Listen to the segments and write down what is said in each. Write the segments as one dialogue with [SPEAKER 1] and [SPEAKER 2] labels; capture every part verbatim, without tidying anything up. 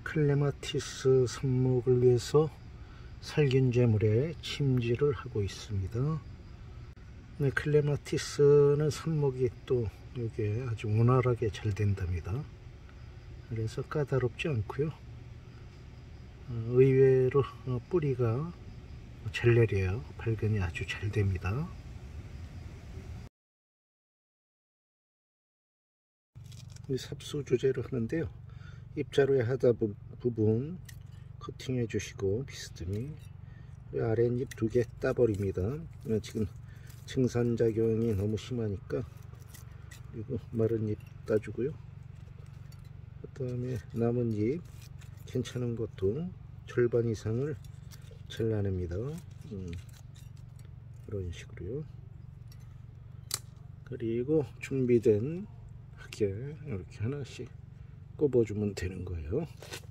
[SPEAKER 1] 클레마티스 삽목을 위해서 살균제물에 침지를 하고 있습니다. 네, 클레마티스는 삽목이 또 이게 아주 원활하게 잘 된답니다. 그래서 까다롭지 않고요. 의외로 뿌리가 잘 내려요. 발근이 아주 잘 됩니다. 삽수 조제를 하는데요. 입자로의 하다 부분 커팅해 주시고 비스듬히 아랫잎 두 개 따버립니다. 지금 증산작용이 너무 심하니까. 그리고 마른 잎 따주고요. 그 다음에 남은 잎 괜찮은 것도 절반 이상을 잘라냅니다. 음, 이런 식으로요. 그리고 준비된 흙에 이렇게 하나씩 꼽아주면 되는 거예요.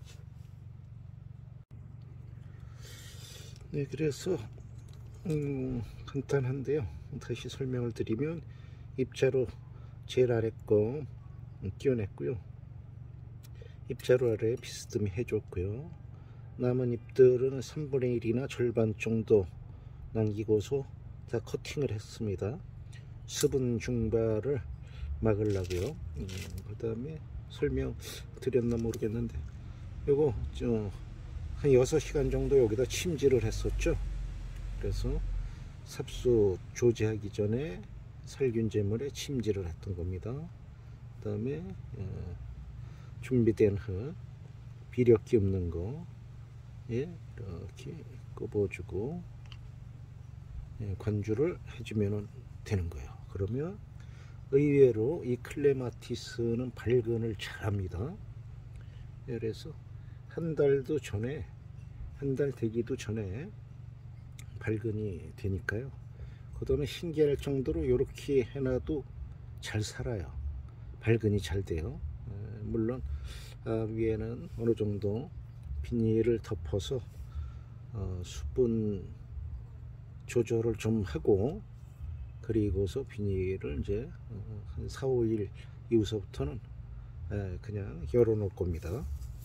[SPEAKER 1] 네, 그래서 음, 간단한데요. 다시 설명을 드리면 입자로 제일 아래 거 끼워냈고요. 입자로 아래에 비스듬히 해줬고요. 남은 잎들은 삼분의 일이나 절반 정도 남기고서 다 커팅을 했습니다. 수분 증발을 막으려고요. 음, 그 다음에 설명 드렸나 모르겠는데 요거 한 여섯 시간 정도 여기다 침지를 했었죠. 그래서 삽수 조제하기 전에 살균제물에 침지를 했던 겁니다. 그 다음에 어, 준비된 흙 비력기 없는 거 예, 이렇게 꼽아주고 예, 관주를 해주면 되는 거예요. 그러면 의외로 이 클레마티스는 발근을 잘합니다. 그래서 한 달도 전에 한 달 되기도 전에 발근이 되니까요. 그 다음에 신기할 정도로 이렇게 해놔도 잘 살아요. 발근이 잘 돼요. 물론 위에는 어느 정도 비닐을 덮어서 수분 조절을 좀 하고, 그리고서 비닐을 이제 한 사, 오 일 이후서부터는 그냥 열어 놓을 겁니다.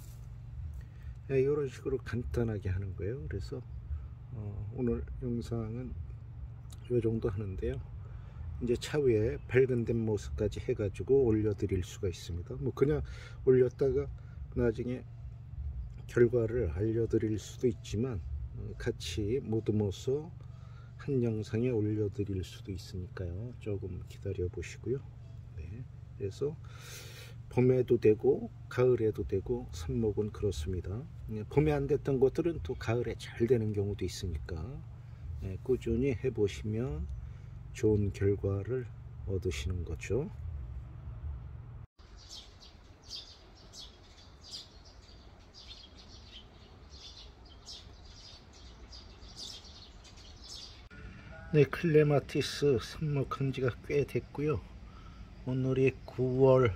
[SPEAKER 1] 이런 식으로 간단하게 하는 거예요. 그래서 오늘 영상은 이 정도 하는데요. 이제 차후에 발근된 모습까지 해가지고 올려드릴 수가 있습니다. 뭐 그냥 올렸다가 나중에 결과를 알려드릴 수도 있지만 같이 모듬어서 한 영상에 올려드릴 수도 있으니까요. 조금 기다려 보시고요. 네, 그래서 봄에도 되고 가을에도 되고 삽목은 그렇습니다. 봄에 안 됐던 것들은 또 가을에 잘 되는 경우도 있으니까 네, 꾸준히 해보시면 좋은 결과를 얻으시는 거죠. 네, 클레마티스 삽목한 지가 꽤 됐고요. 오늘이 구월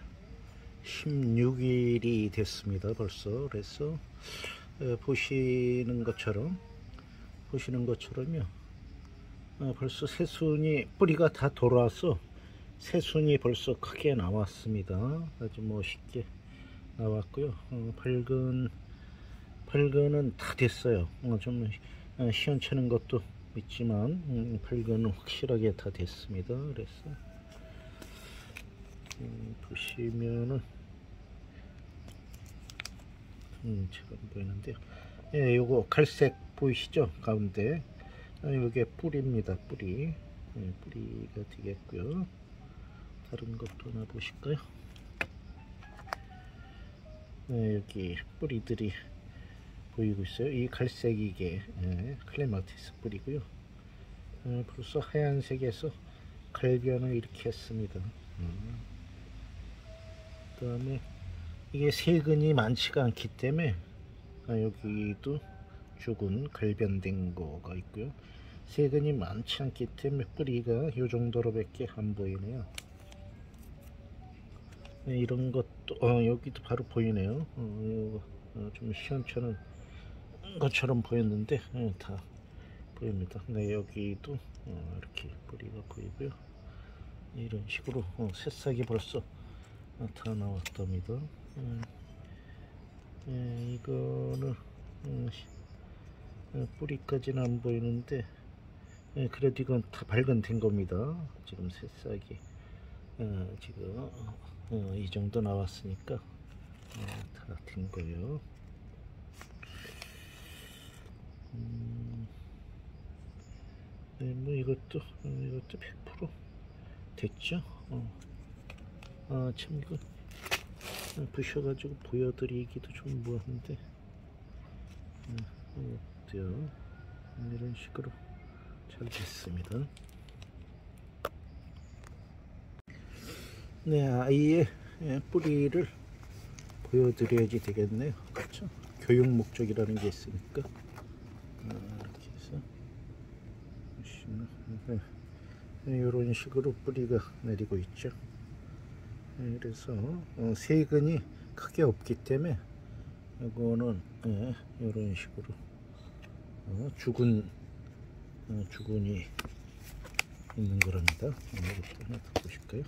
[SPEAKER 1] 십육일이 됐습니다. 벌써. 그래서 에, 보시는 것처럼 보시는 것처럼요. 어, 벌써 새순이 뿌리가 다 돌아서 새순이 벌써 크게 나왔습니다. 아주 멋있게 나왔고요. 어, 발근 발근은 다 됐어요. 어, 좀 어, 시원찮은 것도 있지만 음, 발근은 확실하게 다 됐습니다. 그래서 음, 보시면은 음, 잘 안 보이는데요. 예, 요거 갈색 보이시죠? 가운데 아, 요게 뿌리입니다. 뿌리. 예, 뿌리가 되겠고요. 다른 것도 하나 보실까요? 예, 여기 뿌리들이 보이고 있어요. 이 갈색 이게 예, 클레마티스 뿌리고요. 예, 벌써 하얀색에서 갈변을 이렇게 했습니다. 음. 그 다음에 이게 세근이 많지가 않기 때문에 아, 여기도 죽은 갈변된 거가 있고요. 세근이 많지 않기 때문에 뿌리가 이 정도로 밖에 안 보이네요. 네, 이런 것도 어, 여기도 바로 보이네요. 어, 어, 좀 시원찮은 것처럼 보였는데 네, 다 보입니다. 네, 여기도 어, 이렇게 뿌리가 보이고요. 이런 식으로 어, 새싹이 벌써 어, 다 나왔답니다. 음, 예, 이거는 음, 어, 뿌리까지는 안 보이는데 예, 그래도 이건 다 발근된 겁니다. 지금 새싹이 어, 지금 어, 이 정도 나왔으니까 어, 다 된 거예요. 음, 네, 뭐 이것도 어, 이것도 백 퍼센트 됐죠. 어. 아, 참 이거 부셔가지고 보여드리기도 좀 뭐한데 어, 어때요? 이런 식으로 잘 됐습니다. 네, 아이의 뿌리를 보여드려야지 되겠네요. 그렇죠? 교육 목적이라는 게 있으니까 이렇게 해서 보시면 이런 식으로 뿌리가 내리고 있죠. 그래서 어, 세근이 크게 없기 때문에 이거는 예, 이런 식으로 어, 죽은 어, 죽은이 있는 거랍니다. 이것도 하나 더 보실까요?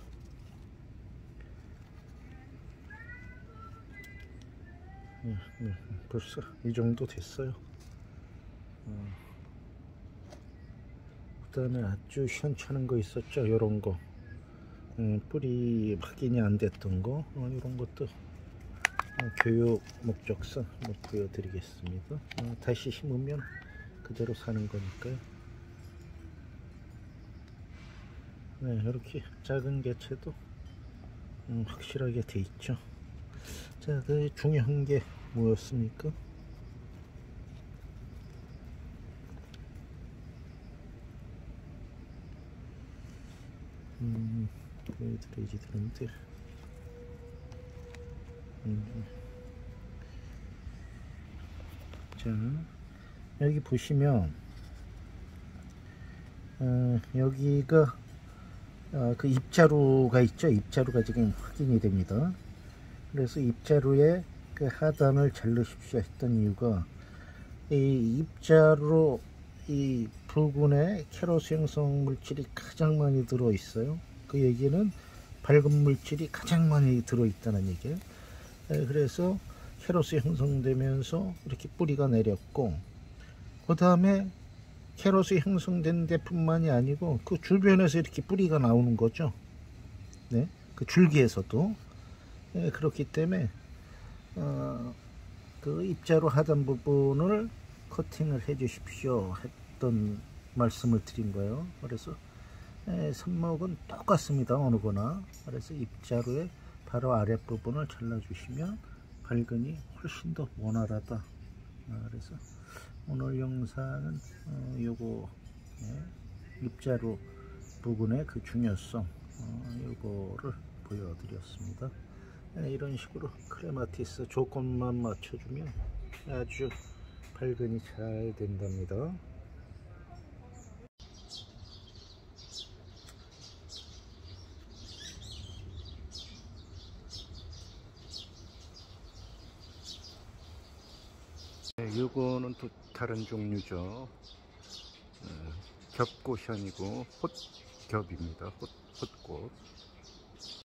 [SPEAKER 1] 네, 네, 벌써 이 정도 됐어요. 어, 그 다음에 아주 시원찮은 거 있었죠. 요런 거 음, 뿌리 확인이 안 됐던 거 어, 이런 것도 어, 교육 목적상 뭐 보여드리겠습니다. 어, 다시 심으면 그대로 사는 거니까요. 네, 이렇게 작은 개체도 음, 확실하게 돼 있죠. 자, 그 중요한 게 뭐였습니까? 음, 보여드려야지 되는데 음. 자, 여기 보시면 어, 여기가 어, 그 입자루가 있죠. 입자루가 지금 확인이 됩니다. 그래서 입자루에 그 하단을 자르십시오 했던 이유가 이 입자루 이 부근에 케로스 형성 물질이 가장 많이 들어 있어요. 그 얘기는 밝은 물질이 가장 많이 들어 있다는 얘기예요. 그래서 케로스 형성되면서 이렇게 뿌리가 내렸고, 그 다음에 케로스 형성된 데뿐만이 아니고 그 주변에서 이렇게 뿌리가 나오는 거죠. 네, 그 줄기에서도. 네, 그렇기 때문에 어, 그 입자루 하단 부분을 커팅을 해 주십시오 했던 말씀을 드린 거예요. 그래서 예, 삽목은 똑같습니다. 어느 거나. 그래서 입자루의 바로 아랫부분을 잘라 주시면 발근이 훨씬 더 원활하다. 아, 그래서 오늘 영상은 어, 요거 예, 입자루 부분의 그 중요성 어, 요거를 보여드렸습니다. 예, 이런 식으로 크레마티스 조건만 맞춰주면 아주 발근이 잘 된답니다. 네, 요거는 또 다른 종류죠. 어, 겹꽃이 아니고 꽃겹입니다. 꽃, 꽃꽃.